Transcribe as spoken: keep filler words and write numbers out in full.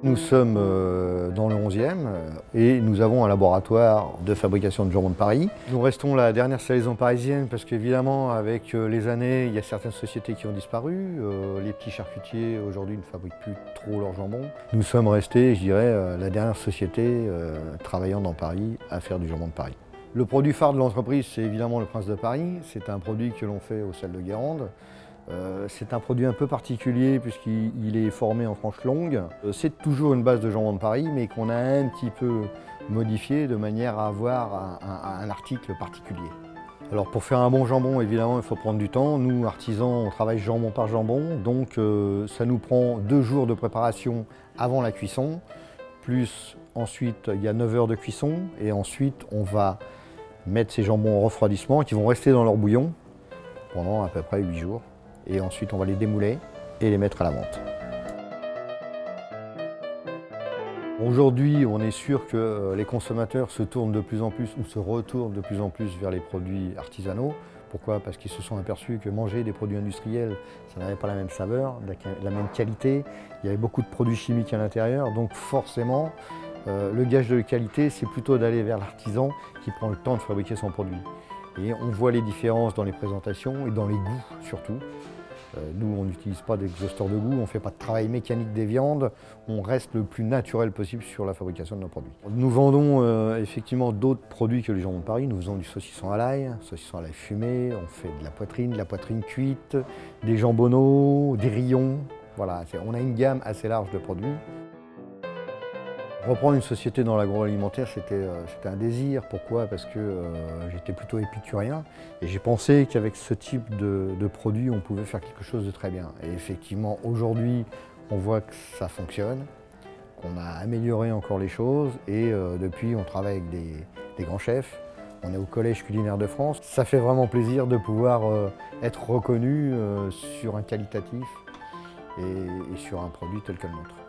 Nous sommes dans le onzième et nous avons un laboratoire de fabrication de jambon de Paris. Nous restons la dernière salaison parisienne parce qu'évidemment avec les années, il y a certaines sociétés qui ont disparu. Les petits charcutiers aujourd'hui ne fabriquent plus trop leur jambon. Nous sommes restés, je dirais, la dernière société travaillant dans Paris à faire du jambon de Paris. Le produit phare de l'entreprise, c'est évidemment le Prince de Paris. C'est un produit que l'on fait au Salles de Guérande. Euh, c'est un produit un peu particulier puisqu'il est formé en franche longue. Euh, c'est toujours une base de jambon de Paris, mais qu'on a un petit peu modifié de manière à avoir un, un, un article particulier. Alors pour faire un bon jambon, évidemment, il faut prendre du temps. Nous, artisans, on travaille jambon par jambon, donc euh, ça nous prend deux jours de préparation avant la cuisson, plus ensuite il y a neuf heures de cuisson, et ensuite on va mettre ces jambons en refroidissement qui vont rester dans leur bouillon pendant à peu près huit jours. Et ensuite on va les démouler et les mettre à la vente. Aujourd'hui, on est sûr que les consommateurs se tournent de plus en plus ou se retournent de plus en plus vers les produits artisanaux. Pourquoi? Parce qu'ils se sont aperçus que manger des produits industriels, ça n'avait pas la même saveur, la même qualité. Il y avait beaucoup de produits chimiques à l'intérieur, donc forcément, euh, le gage de qualité, c'est plutôt d'aller vers l'artisan qui prend le temps de fabriquer son produit. Et on voit les différences dans les présentations et dans les goûts surtout. Nous, on n'utilise pas d'exhausteur de goût, on ne fait pas de travail mécanique des viandes, on reste le plus naturel possible sur la fabrication de nos produits. Nous vendons euh, effectivement d'autres produits que les jambons de Paris. Nous faisons du saucisson à l'ail, saucisson à l'ail fumé, on fait de la poitrine, de la poitrine cuite, des jambonneaux, des rillons. Voilà, on a une gamme assez large de produits. Reprendre une société dans l'agroalimentaire, c'était euh, un désir. Pourquoi? Parce que euh, j'étais plutôt épicurien et j'ai pensé qu'avec ce type de, de produit, on pouvait faire quelque chose de très bien. Et effectivement, aujourd'hui, on voit que ça fonctionne, qu'on a amélioré encore les choses et euh, depuis, on travaille avec des, des grands chefs. On est au Collège culinaire de France. Ça fait vraiment plaisir de pouvoir euh, être reconnu euh, sur un qualitatif et, et sur un produit tel que le nôtre.